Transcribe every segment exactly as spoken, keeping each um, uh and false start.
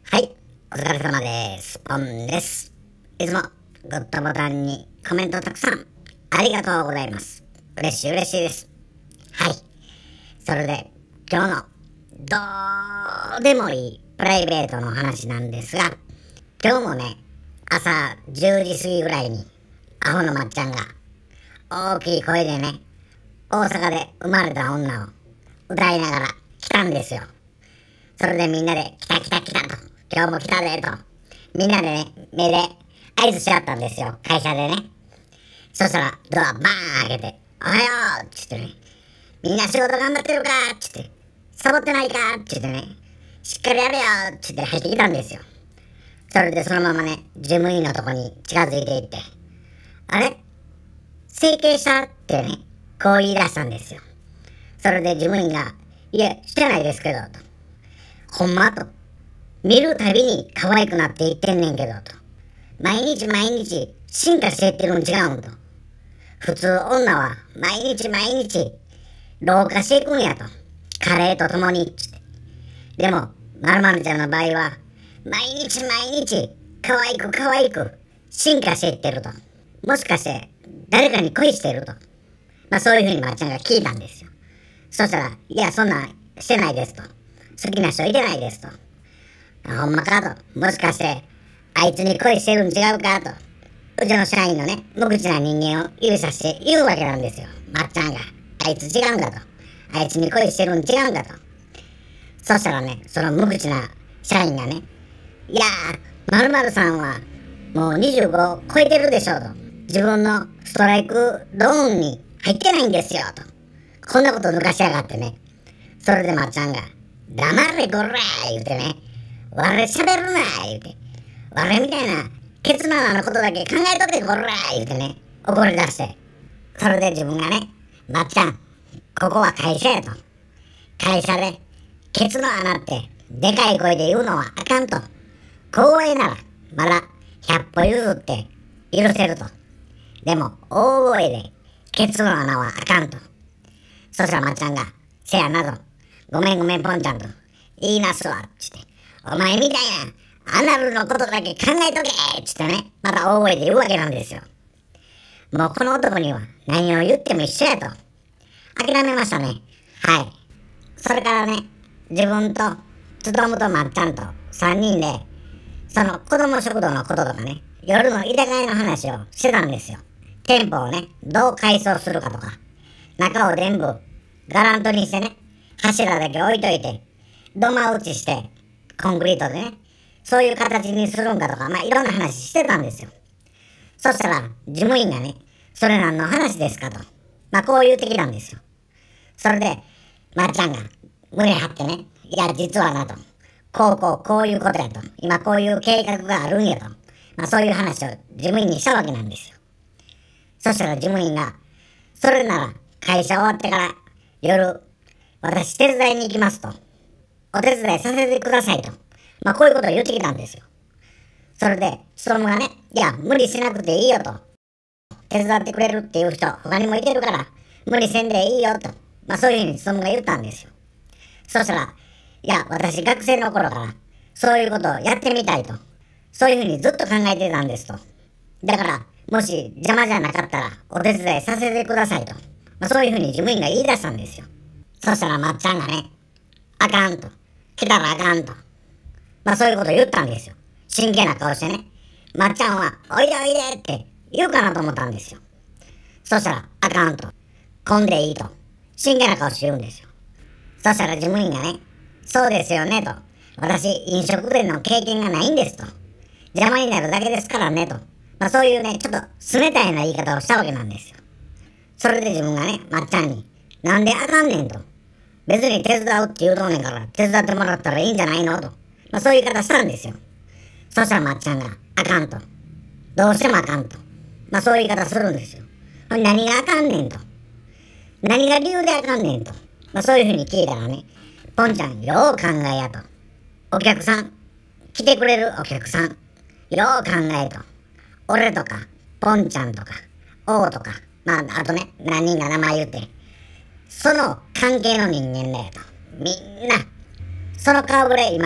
はい、お疲れ様です。ポンです。いつもグッドボタンにコメントたくさんありがとうございます。嬉しい嬉しいです。はい。それで今日のどうでもいいプライベートの話なんですが、今日もね、朝じゅうじ過ぎぐらいにアホのまっちゃんが大きい声でね、大阪で生まれた女を歌いながら来たんですよ。それでみんなで来た来た来たと、今日も来たでと、みんなでね、目で合図し合ったんですよ、会社でね。そしたらドアバーン開けて、おはようっつってね、みんな仕事頑張ってるかっつって、サボってないかっつってね、しっかりやれよっつって入ってきたんですよ。それでそのままね、事務員のとこに近づいていって、あれ整形したってね、こう言い出したんですよ。それで事務員が、いえ、してないですけど、と。ほんまと。見るたびに可愛くなっていってんねんけど、と。毎日毎日進化していってるん違うんと。普通女は毎日毎日老化していくんやと。加齢とともに、つって。でも、まるまるちゃんの場合は、毎日毎日可愛く可愛く進化していってると。もしかして誰かに恋してると。まあそういうふうにまっちゃんが聞いたんですよ。そしたら、いや、そんなんしてないですと。好きな人いてないですと。ほんまかと。もしかして、あいつに恋してるん違うかと。うちの社員のね、無口な人間を指さして言うわけなんですよ。まっちゃんが。あいつ違うんだと。あいつに恋してるん違うんだと。そしたらね、その無口な社員がね、いやー、〇〇さんはもうにじゅうご超えてるでしょうと。自分のストライクゾーンに入ってないんですよと。こんなこと抜かしやがってね。それでまっちゃんが、黙れこらー言うてね、我喋るなー言うて、我みたいなケツママのことだけ考えとけこらー言うてね、怒り出して。それで自分がね、まっちゃん、ここは会社やと。会社でケツの穴ってでかい声で言うのはあかんと。光栄ならまだひゃっぽ譲って許せると。でも大声でケツの穴はあかんと。そしたらまっちゃんが、せやなと。ごめんごめんポンちゃんと。言いなすわ。つって。お前みたいなアナルのことだけ考えとけつってね。また大声で言うわけなんですよ。もうこの男には何を言っても一緒やと。諦めましたね。はい。それからね、自分とつとむとまっちゃんとさんにんで、その子供食堂のこととかね、夜の居酒屋の話をしてたんですよ。店舗をね、どう改装するかとか、中を全部ガラントにしてね、柱だけ置いといて、土間打ちして、コンクリートでね、そういう形にするんかとか、まあいろんな話してたんですよ。そしたら、事務員がね、それ何の話ですかと。まあこう言うてきたんですよ。それで、まっちゃんが胸張ってね、いや実はなと。こうこうこういうことやと。今こういう計画があるんやと。まあそういう話を事務員にしたわけなんですよ。そしたら事務員が、それなら会社終わってから夜、私手伝いに行きますと。お手伝いさせてくださいと。まあこういうことを言ってきたんですよ。それで、ストームがね、いや、無理しなくていいよと。手伝ってくれるっていう人、他にもいてるから、無理せんでいいよと。まあそういうふうにストームが言ったんですよ。そしたら、いや、私学生の頃から、そういうことをやってみたいと。そういうふうにずっと考えてたんですと。だから、もし邪魔じゃなかったら、お手伝いさせてくださいと。まあそういうふうに事務員が言い出したんですよ。そしたらまっちゃんがね、あかんと。来たらあかんと。まあそういうことを言ったんですよ。真剣な顔してね。まっちゃんは、おいでおいでって言うかなと思ったんですよ。そしたら、あかんと。混んでいいと。真剣な顔して言うんですよ。そしたら事務員がね、そうですよねと。私、飲食店の経験がないんですと。邪魔になるだけですからねと。まあそういうね、ちょっと冷たいな言い方をしたわけなんですよ。それで自分がね、まっちゃんに、なんであかんねんと。別に手伝うって言うとんねんから、手伝ってもらったらいいんじゃないのと。まあそういう言い方したんですよ。そしたらまっちゃんが、あかんと。どうしてもあかんと。まあそういう言い方するんですよ。何があかんねんと。何が理由であかんねんと。まあそういうふうに聞いたらね、ポンちゃん、よう考えやと。お客さん、来てくれるお客さん、よう考えと。俺とか、ポンちゃんとか、王とか、まああとね、何人か名前言って、その関係の人間だよと。みんな、その顔ぶれ今、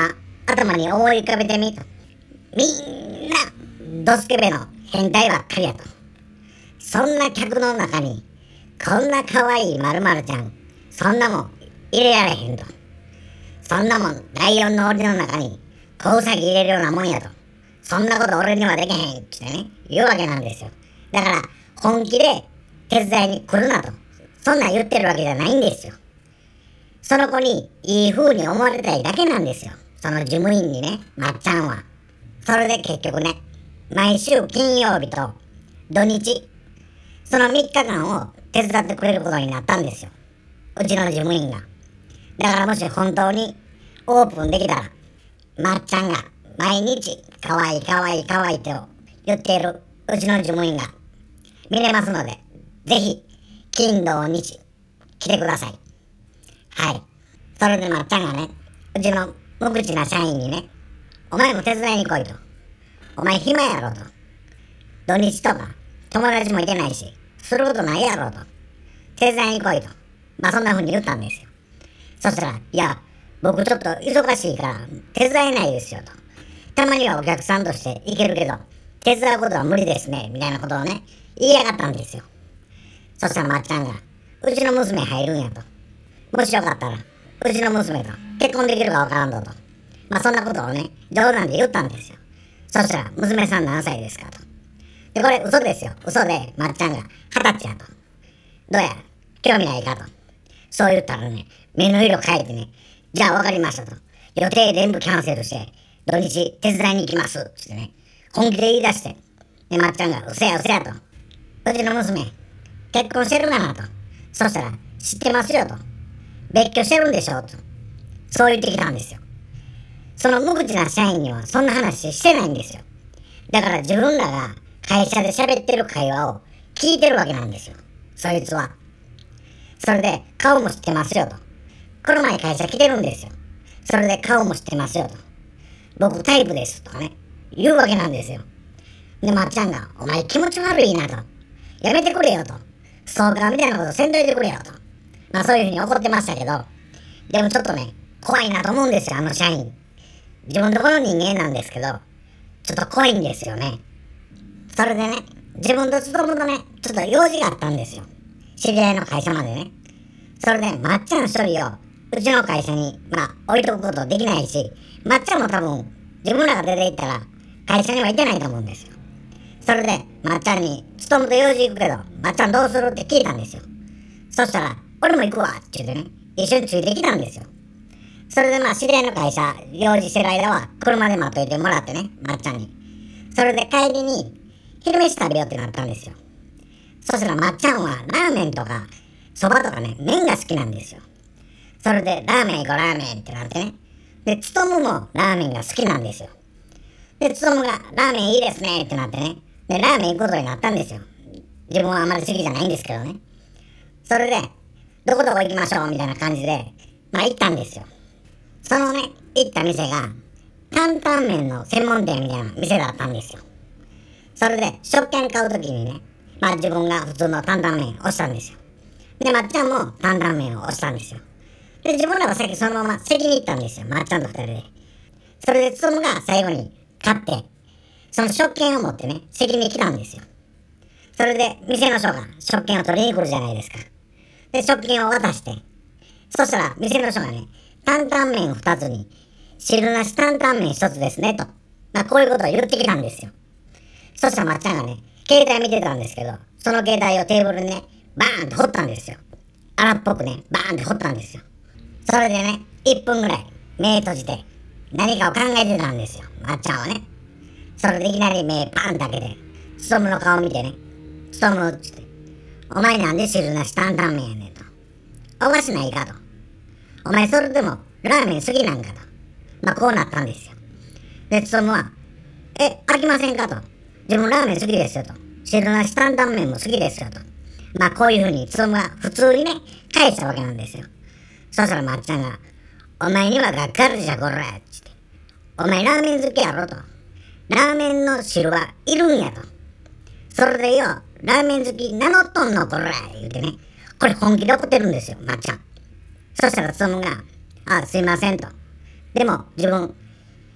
頭に思い浮かべてみと。みんな、ドスケベの変態ばっかりやと。そんな客の中に、こんな可愛い〇〇ちゃん、そんなもん入れられへんと。そんなもん、ライオンの檻の中に、子ウサギ入れるようなもんやと。そんなこと俺にはできへんってね、言うわけなんですよ。だから、本気で手伝いに来るなと。そんなん言ってるわけじゃないんですよ。その子にいい風に思われたいだけなんですよ。その事務員にね、まっちゃんは。それで結局ね、毎週金曜日と土日、そのみっかかんを手伝ってくれることになったんですよ。うちの事務員が。だからもし本当にオープンできたら、まっちゃんが毎日かわいいかわいいかわいいと言っているうちの事務員が見れますので、ぜひ金土日来てください。はい。それでまっちゃんがね、うちの無口な社員にね、お前も手伝いに来いと。お前暇やろと。土日とか友達もいてないし、することないやろと。手伝いに来いと。まあそんな風に言ったんですよ。そしたら、いや、僕ちょっと忙しいから手伝えないですよと。たまにはお客さんとして行けるけど、手伝うことは無理ですね、みたいなことをね、言いやがったんですよ。そしたらまっちゃんが、うちの娘入るんやと。もしよかったら、うちの娘と結婚できるかわからんぞと。まあそんなことをね、冗談で言ったんですよ。そしたら、娘さん何歳ですかと。で、これ嘘ですよ。嘘で、まっちゃんが二十歳やと。どうや、興味ないかと。そう言ったらね、目の色変えてね、じゃあわかりましたと。予定全部キャンセルして、土日手伝いに行きます。ってね、本気で言い出して。で、まっちゃんが、うせやうせやと。うちの娘、結婚してるかなと。そしたら、知ってますよと。別居してるんでしょと。そう言ってきたんですよ。その無口な社員にはそんな話してないんですよ。だから自分らが会社で喋ってる会話を聞いてるわけなんですよ。そいつは。それで顔も知ってますよと。この前会社来てるんですよ。それで顔も知ってますよと。僕タイプですとかね、言うわけなんですよ。で、まっちゃんが、お前気持ち悪いなと。やめてくれよと。ストーカーみたいなことせんといてくれよと。まあそういうふうに怒ってましたけど、でもちょっとね、怖いなと思うんですよ、あの社員。自分とこの人間なんですけど、ちょっと怖いんですよね。それでね、自分と勤むとね、ちょっと用事があったんですよ。知り合いの会社までね。それで、まっちゃん一人を、うちの会社に、まあ、置いとくことできないし、まっちゃんも多分、自分らが出て行ったら、会社には行ってないと思うんですよ。それで、まっちゃんに、勤むと用事行くけど、まっちゃんどうするって聞いたんですよ。そしたら、俺も行くわって言ってね、一緒についてきたんですよ。それでまあ、知り合いの会社、用事してる間は、車で待っといてもらってね、まっちゃんに。それで帰りに、昼飯食べようってなったんですよ。そしたらまっちゃんは、ラーメンとか、そばとかね、麺が好きなんですよ。それで、ラーメン行こう、ラーメンってなってね。で、つとむもラーメンが好きなんですよ。で、つとむが、ラーメンいいですねってなってね。で、ラーメン行くことになったんですよ。自分はあんまり好きじゃないんですけどね。それで、どこどこ行きましょうみたいな感じで、まあ行ったんですよ。そのね、行った店が、担々麺の専門店みたいな店だったんですよ。それで、食券買うときにね、まあ自分が普通の担々麺を押したんですよ。で、まっちゃんも担々麺を押したんですよ。で、自分らは先そのまま席に行ったんですよ。まっちゃんと二人で。それで、つとむが最後に買って、その食券を持ってね、席に来たんですよ。それで、店の人が食券を取りに来るじゃないですか。で、食券を渡して、そしたら、店の人がね、担々麺二つに、汁なし担々麺一つですね、と。まあ、こういうことを言ってきたんですよ。そしたらまっちゃんがね、携帯見てたんですけど、その携帯をテーブルにね、バーンって掘ったんですよ。荒っぽくね、バーンって掘ったんですよ。それでね、いっぷんぐらい、目閉じて、何かを考えてたんですよ、まっちゃんはね。それでいきなり目パーンって開けて、つとむの顔見てね、つとむっつって、お前なんで汁なし担々麺やねんと。おかしないかと。お前それでもラーメン好きなんかと。まあこうなったんですよ。で、つとむは、え、飽きませんかと。自分ラーメン好きですよと。汁なし担々麺も好きですよと。まあこういう風につとむが普通にね、返したわけなんですよ。そしたらまっちゃんが、お前にはがっかりじゃこらっつって。お前ラーメン好きやろと。ラーメンの汁はいるんやと。それでよ、ラーメン好き名乗っとんのこら言うてね。これ本気で怒ってるんですよ、まっちゃん。そしたらつとむが、あ、すいませんと。でも自分、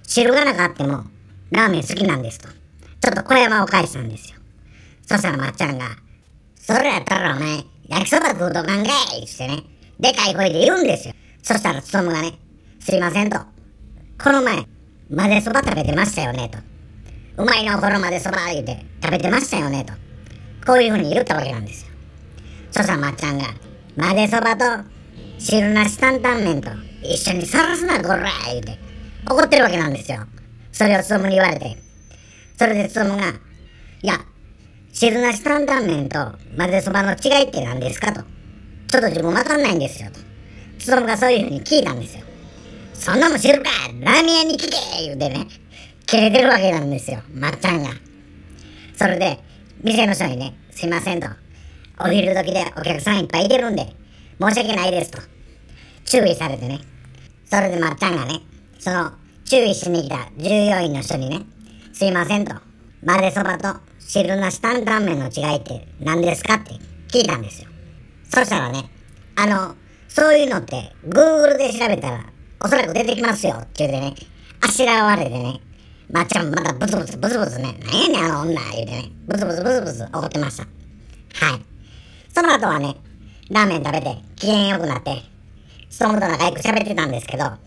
汁がなかってもラーメン好きなんですと。ちょっと小山を返したんですよ。そしたらまっちゃんが、それやったらお前、焼きそば食うとかんかいってね、でかい声で言うんですよ。そしたらつとむがね、すいませんと。この前、混ぜそば食べてましたよねと。うまいのこの混ぜそば言うて食べてましたよねと。こういう風に言ったわけなんですよ。そしたらまっちゃんが、混ぜそばと汁なし担々麺と一緒にさらすなこら言うて怒ってるわけなんですよ。それをつとむに言われて。それでつとむが、いや、汁なし担々麺と混ぜそばの違いって何ですかと。ちょっと自分わかんないんですよと。つとむがそういう風に聞いたんですよ。そんなもん知るかラーメン屋に聞け言うてね、切れてるわけなんですよ、まっちゃんが。それで、店の人にね、すいませんと。お昼時でお客さんいっぱいいてるんで、申し訳ないですと。注意されてね。それでまっちゃんがね、その、注意しに来た従業員の人にね、すいませんと。混ぜそばと汁なし担々麺の違いって何ですかって聞いたんですよ。そしたらね、あの、そういうのって Google で調べたらおそらく出てきますよって言うてね、あしらわれてね、まっちゃんまたブツブツブツブツね、なんやねんあの女言うてね、ブツブツブツブツ怒ってました。はい。その後はね、ラーメン食べて機嫌良くなって、つとむと仲良く喋ってたんですけど、はい。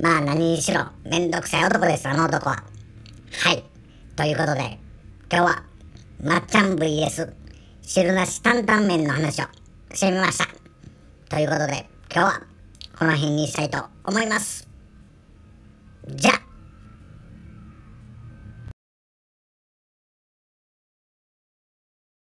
まあ何にしろ、めんどくさい男です、あの男は。はい。ということで、今日は、まっちゃん ブイエス 汁なし担々麺の話をしてみました。ということで、今日はこの辺にしたいと思います。じゃあ。